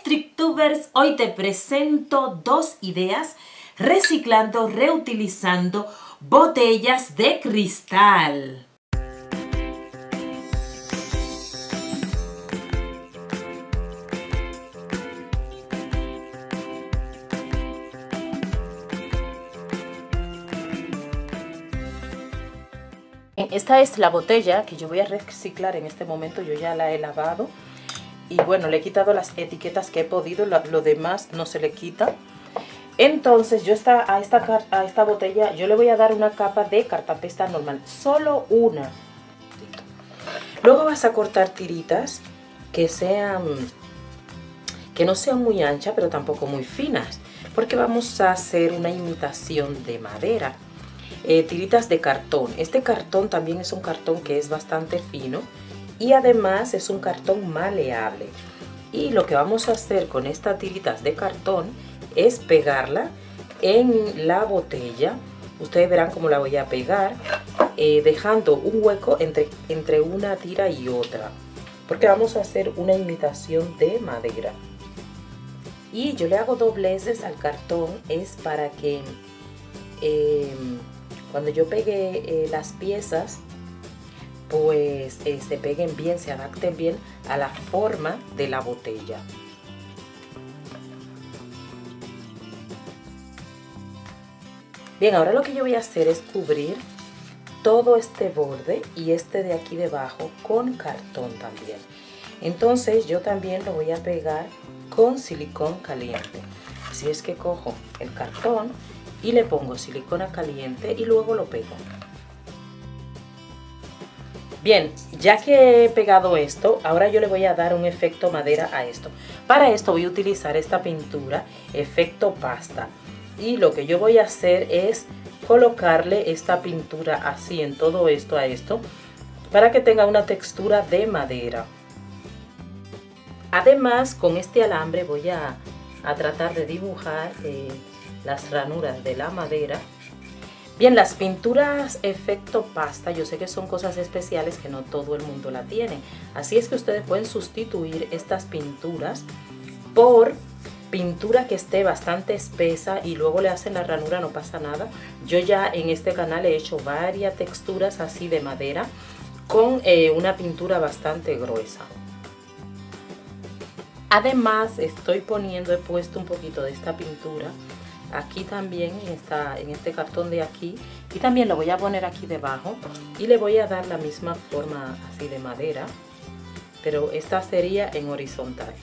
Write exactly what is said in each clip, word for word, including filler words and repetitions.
StripTubers, hoy te presento dos ideas reciclando, reutilizando botellas de cristal. Esta es la botella que yo voy a reciclar en este momento. Yo ya la he lavado y bueno, le he quitado las etiquetas que he podido, lo, lo demás no se le quita. Entonces yo esta, a, esta, a esta botella yo le voy a dar una capa de cartapesta normal, solo una. Luego vas a cortar tiritas que sean, que no sean muy anchas pero tampoco muy finas, porque vamos a hacer una imitación de madera. Eh, tiritas de cartón. Este cartón también es un cartón que es bastante fino y además es un cartón maleable. Y lo que vamos a hacer con estas tiritas de cartón es pegarla en la botella. Ustedes verán cómo la voy a pegar, eh, dejando un hueco entre, entre una tira y otra, porque vamos a hacer una imitación de madera. Y yo le hago dobleces al cartón, es para que eh, cuando yo pegue eh, las piezas, pues eh, se peguen bien, se adapten bien a la forma de la botella. Bien, ahora lo que yo voy a hacer es cubrir todo este borde y este de aquí debajo con cartón también. Entonces yo también lo voy a pegar con silicón caliente. Así es que cojo el cartón y le pongo silicona caliente y luego lo pego. Bien, ya que he pegado esto, ahora yo le voy a dar un efecto madera a esto. Para esto voy a utilizar esta pintura, efecto pasta. Y lo que yo voy a hacer es colocarle esta pintura así en todo esto a esto, para que tenga una textura de madera. Además, con este alambre voy a, a tratar de dibujar eh, las ranuras de la madera. Bien, las pinturas efecto pasta, yo sé que son cosas especiales que no todo el mundo la tiene. Así es que ustedes pueden sustituir estas pinturas por pintura que esté bastante espesa y luego le hacen la ranura, no pasa nada. Yo ya en este canal he hecho varias texturas así de madera con eh, una pintura bastante gruesa. Además estoy poniendo, he puesto un poquito de esta pintura aquí también en, esta, en este cartón de aquí, y también lo voy a poner aquí debajo y le voy a dar la misma forma así de madera, pero esta sería en horizontal.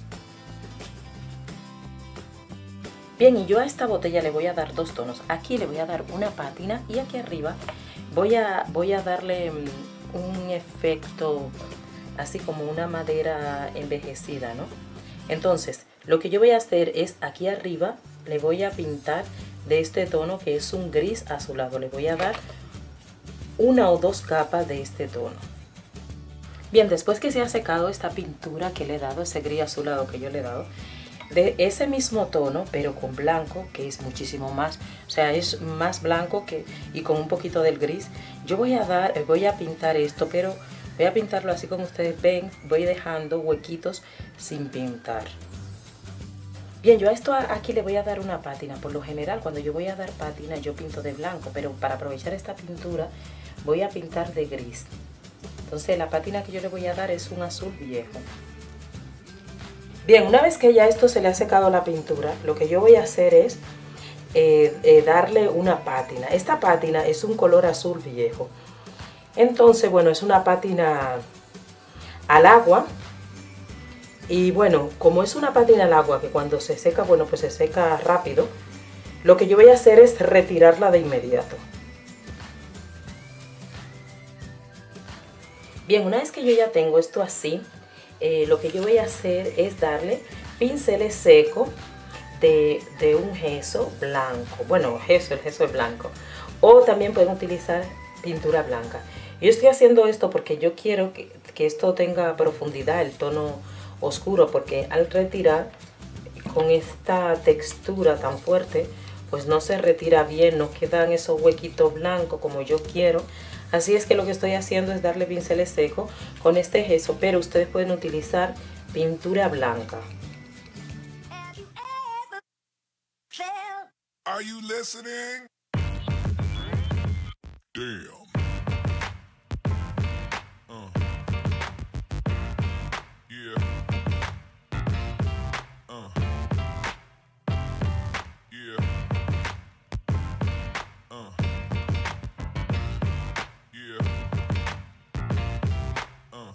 Bien, y yo a esta botella le voy a dar dos tonos. Aquí le voy a dar una pátina y aquí arriba voy a, voy a darle un efecto así como una madera envejecida, ¿no? Entonces lo que yo voy a hacer es aquí arriba le voy a pintar de este tono que es un gris azulado. Le voy a dar una o dos capas de este tono. Bien, después que se ha secado esta pintura que le he dado, ese gris azulado que yo le he dado, de ese mismo tono pero con blanco, que es muchísimo más, o sea, es más blanco que, y con un poquito del gris, yo voy a dar, voy a pintar esto, pero voy a pintarlo así como ustedes ven, voy dejando huequitos sin pintar. Bien, yo a esto aquí le voy a dar una pátina. Por lo general cuando yo voy a dar pátina yo pinto de blanco, pero para aprovechar esta pintura voy a pintar de gris. Entonces la pátina que yo le voy a dar es un azul viejo. Bien, una vez que ya esto se le ha secado la pintura, lo que yo voy a hacer es eh, eh, darle una pátina. Esta pátina es un color azul viejo. Entonces, bueno, es una pátina al agua. Y bueno, como es una pátina al agua que cuando se seca, bueno, pues se seca rápido, lo que yo voy a hacer es retirarla de inmediato. Bien, una vez que yo ya tengo esto así, eh, lo que yo voy a hacer es darle pinceles secos de, de un gesso blanco. Bueno, gesso, el gesso es blanco. O también pueden utilizar pintura blanca. Yo estoy haciendo esto porque yo quiero que, que esto tenga profundidad, el tono oscuro, porque al retirar con esta textura tan fuerte pues no se retira bien, no quedan esos huequitos blancos como yo quiero. Así es que lo que estoy haciendo es darle pinceles secos con este gesso, pero ustedes pueden utilizar pintura blanca. Are you listening? Damn. Uh. Yeah. Uh. Yeah. Uh. Yeah. Uh.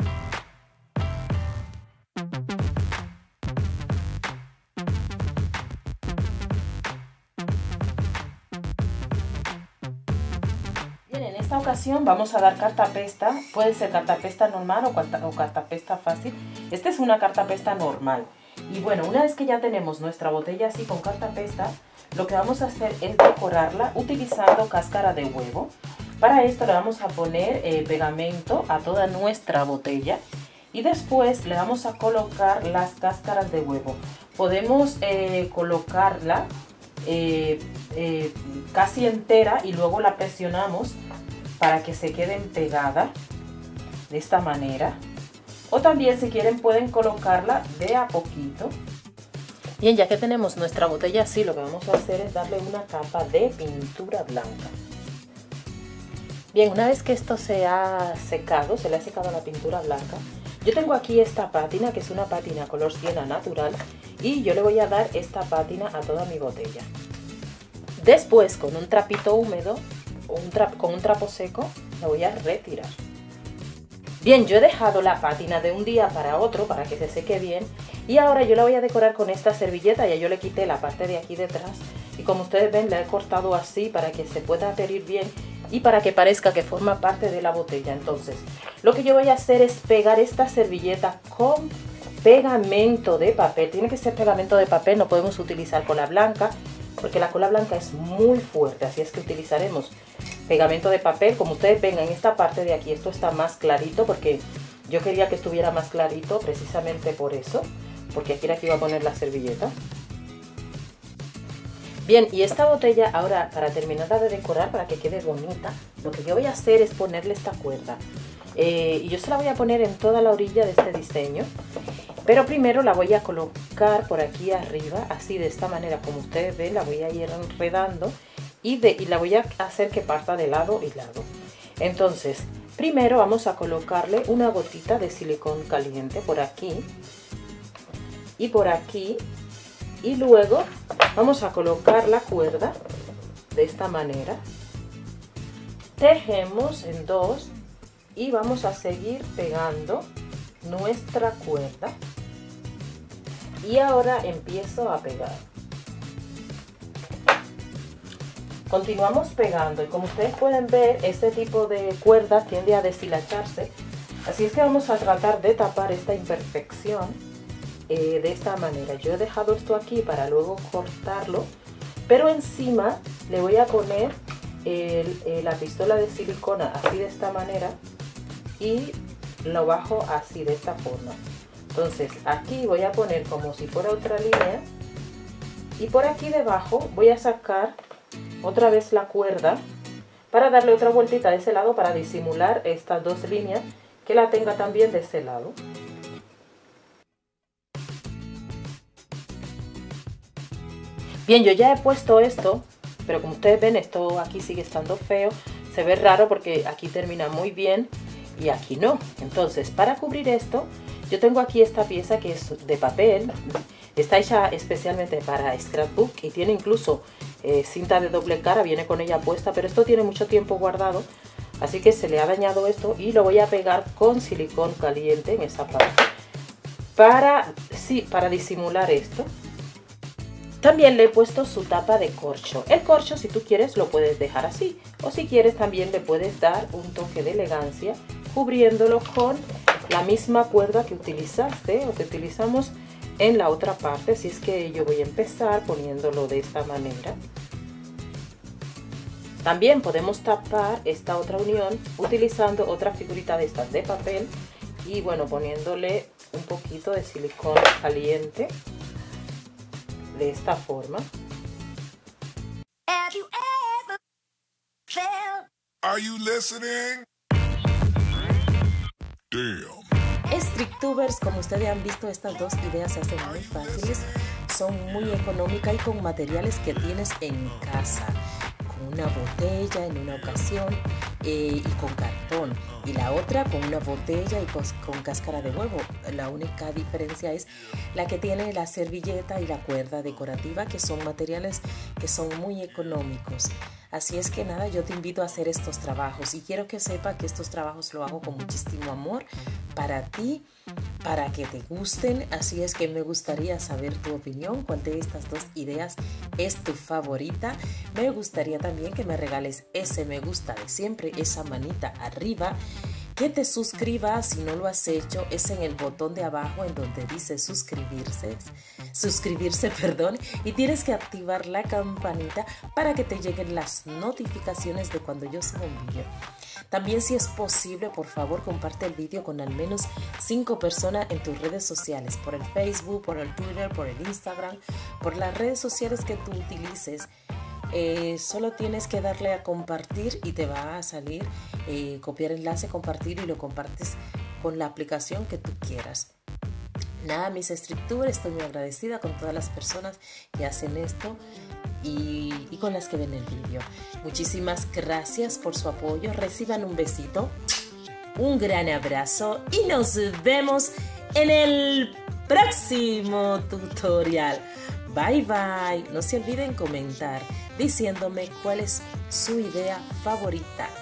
Bien, en esta ocasión vamos a dar cartapesta, puede ser cartapesta normal o, carta, o cartapesta fácil. Esta es una cartapesta normal. Y bueno, una vez que ya tenemos nuestra botella así con cartapesta, lo que vamos a hacer es decorarla utilizando cáscara de huevo. Para esto le vamos a poner eh, pegamento a toda nuestra botella y después le vamos a colocar las cáscaras de huevo. Podemos eh, colocarla eh, eh, casi entera y luego la presionamos para que se queden pegadas de esta manera. O también, si quieren, pueden colocarla de a poquito. Bien, ya que tenemos nuestra botella así, lo que vamos a hacer es darle una capa de pintura blanca. Bien, una vez que esto se ha secado, se le ha secado la pintura blanca, yo tengo aquí esta pátina, que es una pátina color siena natural, y yo le voy a dar esta pátina a toda mi botella. Después, con un trapito húmedo, o un tra- con un trapo seco, la voy a retirar. Bien, yo he dejado la pátina de un día para otro para que se seque bien y ahora yo la voy a decorar con esta servilleta. Ya yo le quité la parte de aquí detrás y como ustedes ven la he cortado así para que se pueda adherir bien y para que parezca que forma parte de la botella. Entonces, lo que yo voy a hacer es pegar esta servilleta con pegamento de papel. Tiene que ser pegamento de papel, no podemos utilizar cola blanca porque la cola blanca es muy fuerte, así es que utilizaremos pegamento de papel. Como ustedes ven en esta parte de aquí, esto está más clarito porque yo quería que estuviera más clarito precisamente por eso, porque aquí era que iba a poner la servilleta. Bien, y esta botella ahora, para terminarla de decorar, para que quede bonita, lo que yo voy a hacer es ponerle esta cuerda. Eh, y yo se la voy a poner en toda la orilla de este diseño, pero primero la voy a colocar por aquí arriba, así de esta manera, como ustedes ven, la voy a ir enredando. Y, de, y la voy a hacer que parta de lado y lado. Entonces, primero vamos a colocarle una gotita de silicón caliente por aquí y por aquí. Y luego vamos a colocar la cuerda de esta manera. Tejemos en dos y vamos a seguir pegando nuestra cuerda. Y ahora empiezo a pegar. Continuamos pegando y como ustedes pueden ver, este tipo de cuerda tiende a deshilacharse. Así es que vamos a tratar de tapar esta imperfección eh, de esta manera. Yo he dejado esto aquí para luego cortarlo, pero encima le voy a poner el, el, la pistola de silicona así de esta manera y lo bajo así de esta forma. Entonces aquí voy a poner como si fuera otra línea y por aquí debajo voy a sacar otra vez la cuerda para darle otra vueltita de ese lado para disimular estas dos líneas, que la tenga también de ese lado. Bien, yo ya he puesto esto, pero como ustedes ven, esto aquí sigue estando feo, se ve raro porque aquí termina muy bien y aquí no. Entonces, para cubrir esto, yo tengo aquí esta pieza que es de papel, está hecha especialmente para scrapbook y tiene incluso Eh, cinta de doble cara, viene con ella puesta, pero esto tiene mucho tiempo guardado, así que se le ha dañado esto y lo voy a pegar con silicón caliente en esa parte para, sí, para disimular esto. También le he puesto su tapa de corcho. El corcho, si tú quieres, lo puedes dejar así, o si quieres también le puedes dar un toque de elegancia cubriéndolo con la misma cuerda que utilizaste o que utilizamos en la otra parte. Así es que yo voy a empezar poniéndolo de esta manera. También podemos tapar esta otra unión utilizando otra figurita de estas de papel y bueno, poniéndole un poquito de silicón caliente de esta forma. Are you listening? Damn. Stricktubers, como ustedes han visto, estas dos ideas se hacen muy fáciles. son muy económicas y con materiales que tienes en casa, con una botella en una ocasión eh, y con cartón, y la otra con una botella y con, con cáscara de huevo. La única diferencia es la que tiene la servilleta y la cuerda decorativa, que son materiales que son muy económicos. Así es que nada, yo te invito a hacer estos trabajos y quiero que sepa que estos trabajos lo hago con muchísimo amor para ti, para que te gusten. Así es que me gustaría saber tu opinión, cuál de estas dos ideas es tu favorita. Me gustaría también que me regales ese me gusta de siempre, esa manita arriba, que te suscribas si no lo has hecho. Es en el botón de abajo en donde dice suscribirse, suscribirse, perdón, y tienes que activar la campanita para que te lleguen las notificaciones de cuando yo suba un vídeo. También, si es posible, por favor, comparte el vídeo con al menos cinco personas en tus redes sociales, por el Facebook, por el Twitter, por el Instagram, por las redes sociales que tú utilices. Eh, solo tienes que darle a compartir y te va a salir eh, copiar enlace, compartir, y lo compartes con la aplicación que tú quieras. Nada, mis escrituras, estoy muy agradecida con todas las personas que hacen esto y, y con las que ven el vídeo. Muchísimas gracias por su apoyo. Reciban un besito, un gran abrazo y nos vemos en el próximo tutorial. Bye bye. No se olviden comentar diciéndome cuál es su idea favorita.